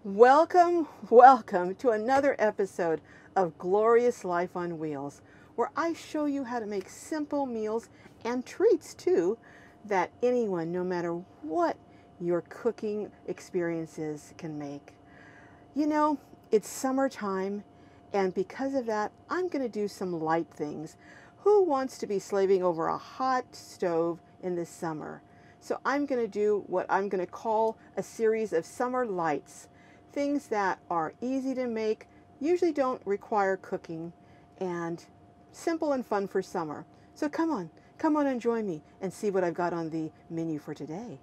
Welcome, welcome to another episode of Glorious Life on Wheels, where I show you how to make simple meals and treats too that anyone, no matter what your cooking experiences, can make. You know, it's summertime, and because of that, I'm going to do some light things. Who wants to be slaving over a hot stove in the summer? So I'm going to do what I'm going to call a series of summer lights. Things that are easy to make, usually don't require cooking, and simple and fun for summer. So come on and join me and see what I've got on the menu for today.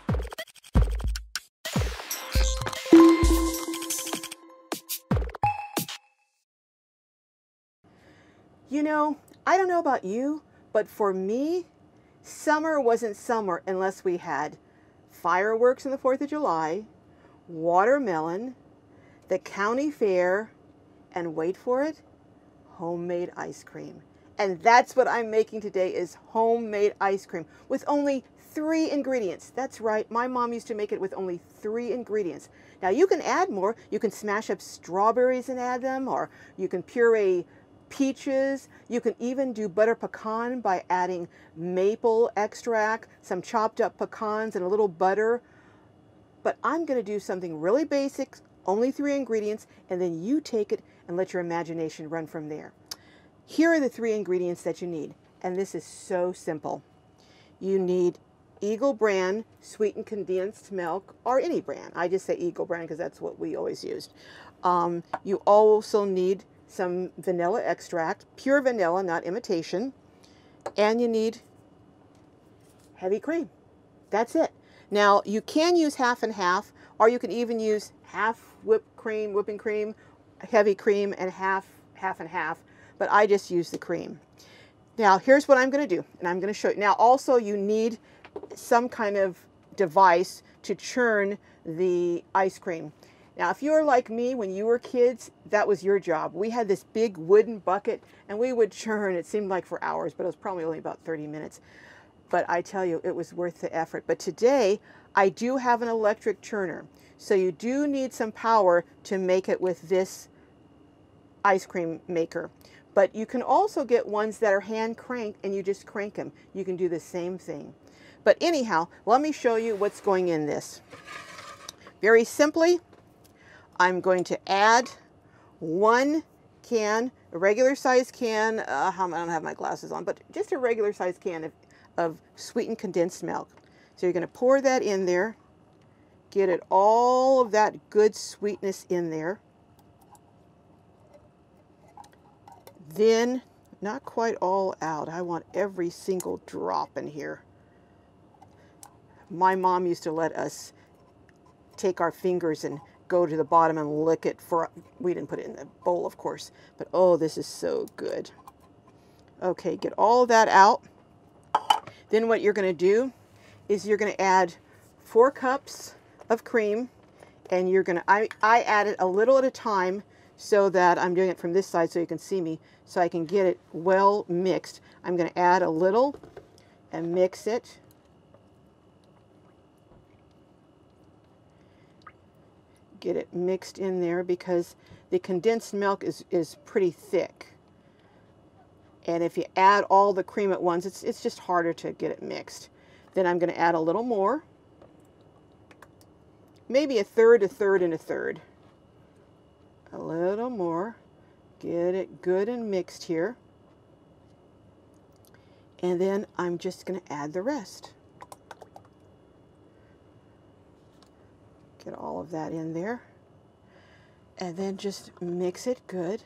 You know, I don't know about you, but for me, summer wasn't summer unless we had fireworks on the 4th of July, watermelon, the county fair, and wait for it, homemade ice cream. And that's what I'm making today, is homemade ice cream with only 3 ingredients. That's right, my mom used to make it with only 3 ingredients. Now you can add more. You can smash up strawberries and add them, or you can puree peaches. You can even do butter pecan by adding maple extract, some chopped up pecans, and a little butter. But I'm going to do something really basic, only 3 ingredients, and then you take it and let your imagination run from there. Here are the 3 ingredients that you need, and this is so simple. You need Eagle brand sweetened condensed milk, or any brand. I just say Eagle brand because that's what we always used. You also need some vanilla extract, pure vanilla, not imitation, and you need heavy cream. That's it. Now, you can use half and half, or you can even use half whipping cream, heavy cream, and half and half, but I just use the cream. Now, here's what I'm going to do, and I'm going to show you. Now, also, you need some kind of device to churn the ice cream. Now, if you're like me, when you were kids, that was your job. We had this big wooden bucket, and we would churn. It seemed like for hours, but it was probably only about 30 minutes. But I tell you, it was worth the effort. But today, I do have an electric churner. So you do need some power to make it with this ice cream maker. But you can also get ones that are hand cranked, and you just crank them. You can do the same thing. But anyhow, let me show you what's going in this. Very simply, I'm going to add 1 can, a regular size can, I don't have my glasses on, but just a regular size can of sweetened condensed milk. So you're going to pour that in there, get it all of that good sweetness in there. Then, not quite all out, I want every single drop in here. My mom used to let us take our fingers and go to the bottom and lick it for, we didn't put it in the bowl, of course, but oh, this is so good. Okay, get all that out. Then what you're going to do is you're going to add 4 cups of cream, and you're going to, I add it a little at a time so that I'm doing it from this side so you can see me, so I can get it well mixed. I'm going to add a little and mix it. Get it mixed in there because the condensed milk is pretty thick. And if you add all the cream at once, it's just harder to get it mixed. Then I'm going to add a little more. Maybe a third, and a third. A little more. Get it good and mixed here. And then I'm just going to add the rest. Get all of that in there. And then just mix it good.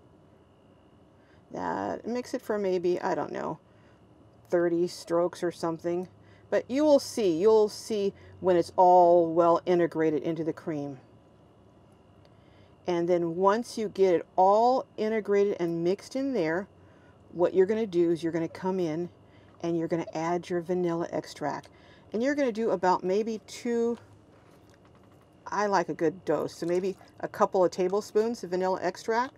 Mix it for maybe, I don't know, 30 strokes or something. But you'll see when it's all well integrated into the cream. And then once you get it all integrated and mixed in there, what you're going to do is you're going to come in and you're going to add your vanilla extract. And you're going to do about maybe 2, I like a good dose, so maybe a couple of tablespoons of vanilla extract.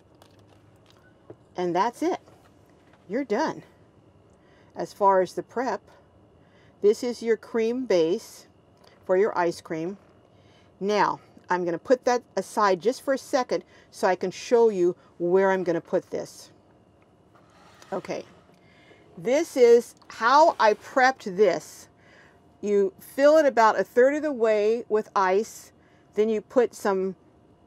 And that's it. You're done. As far as the prep, this is your cream base for your ice cream. Now, I'm going to put that aside just for a second so I can show you where I'm going to put this. Okay, this is how I prepped this. You fill it about 1/3 of the way with ice, then you put some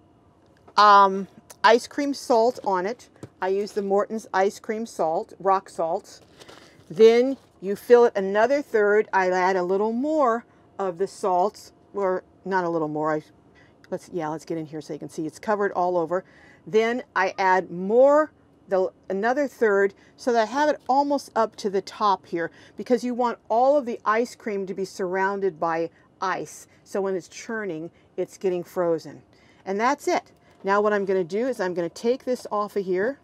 ice cream salt on it. I use the Morton's ice cream salt, rock salt. Then you fill it another 1/3. I add a little more of the salt, or not a little more. Let's get in here so you can see it's covered all over. Then I add more, another 1/3, so that I have it almost up to the top here, because you want all of the ice cream to be surrounded by ice. So when it's churning, it's getting frozen. And that's it. Now what I'm going to do is I'm going to take this off of here.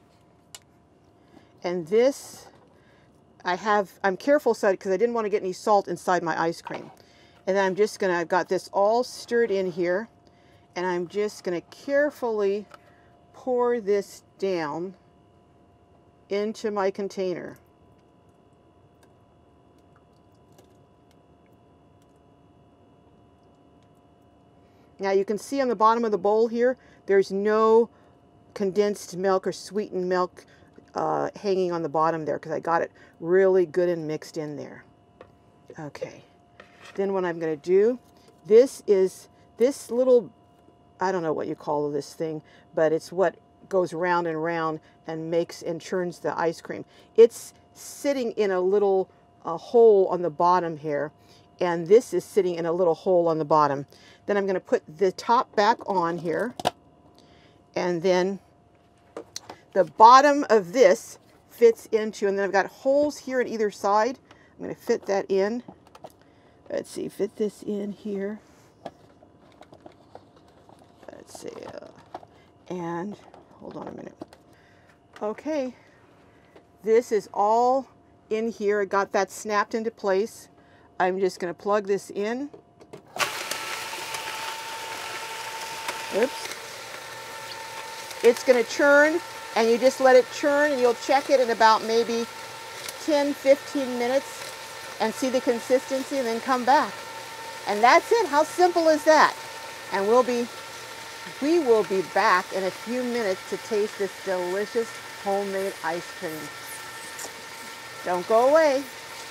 And this, I'm careful because I didn't want to get any salt inside my ice cream. And then I've got this all stirred in here, and I'm just going to carefully pour this down into my container. Now you can see on the bottom of the bowl here, there's no condensed milk or sweetened milk hanging on the bottom there, because I got it really good and mixed in there. Okay. Then what I'm going to do, this is this little, I don't know what you call this thing, but it's what goes round and round and makes and churns the ice cream. It's sitting in a little hole on the bottom here, and this is sitting in a little hole on the bottom. Then I'm going to put the top back on here, and then the bottom of this fits into, and then I've got holes here on either side. I'm going to fit that in. Let's see, fit this in here. Let's see, and hold on a minute. Okay, this is all in here. I got that snapped into place. I'm just going to plug this in. Oops. It's going to churn, and you just let it churn, and you'll check it in about maybe 10-15 minutes and see the consistency, and then come back. And that's it. How simple is that? And we will be back in a few minutes to taste this delicious homemade ice cream. Don't go away.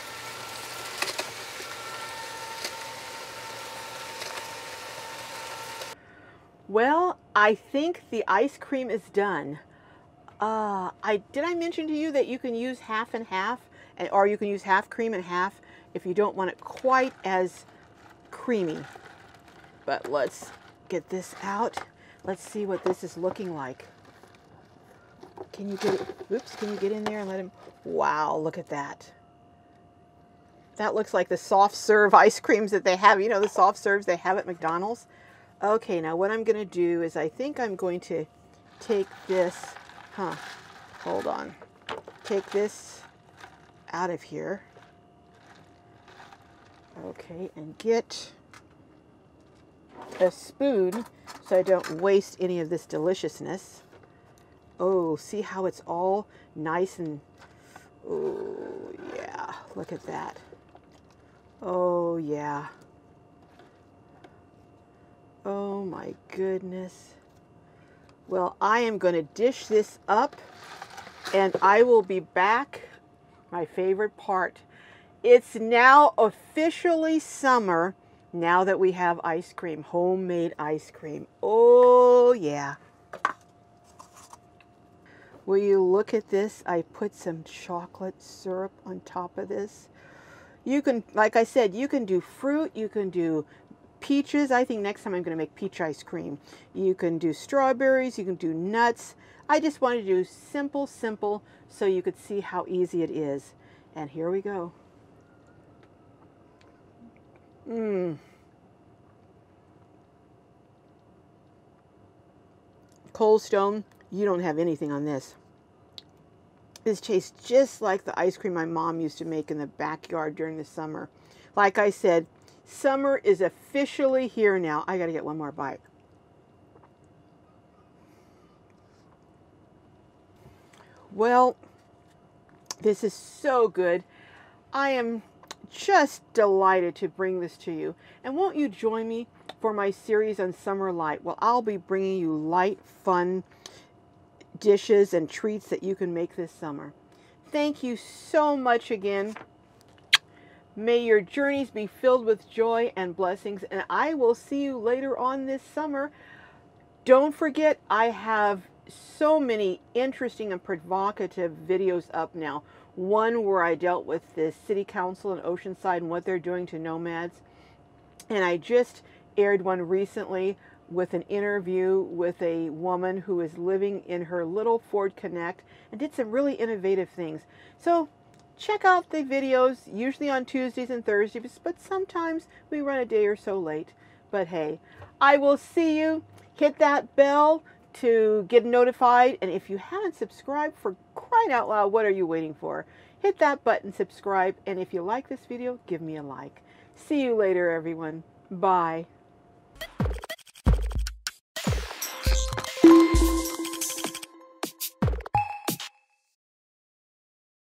Well, I think the ice cream is done. Did I mention to you that you can use half and half, or you can use half cream and half if you don't want it quite as creamy. But let's get this out. Let's see what this is looking like. Can you get in there and let him, wow, look at that. That looks like the soft serve ice creams that they have, you know, the soft serves they have at McDonald's. Okay, now what I'm going to do is I think I'm going to take this, hold on, take this out of here. Okay, and get a spoon so I don't waste any of this deliciousness. Oh, see how it's all nice and, oh yeah, look at that. Oh yeah. Oh my goodness. Well, I am going to dish this up, and I will be back. My favorite part. It's now officially summer now that we have ice cream, homemade ice cream. Oh yeah. Will you look at this? I put some chocolate syrup on top of this. You can, like I said, you can do fruit, you can do peaches. I think next time I'm going to make peach ice cream. You can do strawberries, you can do nuts. I just wanted to do simple, so you could see how easy it is. And here we go. Cold Stone, you don't have anything on this. This tastes just like the ice cream my mom used to make in the backyard during the summer. Like I said, summer is officially here now. I got to get one more bite. Well, this is so good. I am just delighted to bring this to you. And won't you join me for my series on Summer Light. Well, I'll be bringing you light, fun dishes and treats that you can make this summer. Thank you so much again. May your journeys be filled with joy and blessings, and I will see you later on this summer. Don't forget, I have so many interesting and provocative videos up now. One where I dealt with the City Council in Oceanside and what they're doing to nomads. And I just aired one recently with an interview with a woman who is living in her little Ford Connect and did some really innovative things. So check out the videos, usually on Tuesdays and Thursdays, but sometimes we run a day or so late. But hey, I will see you. Hit that bell to get notified. And if you haven't subscribed, for crying out loud, what are you waiting for? Hit that button, subscribe, and if you like this video, give me a like. See you later, everyone. Bye.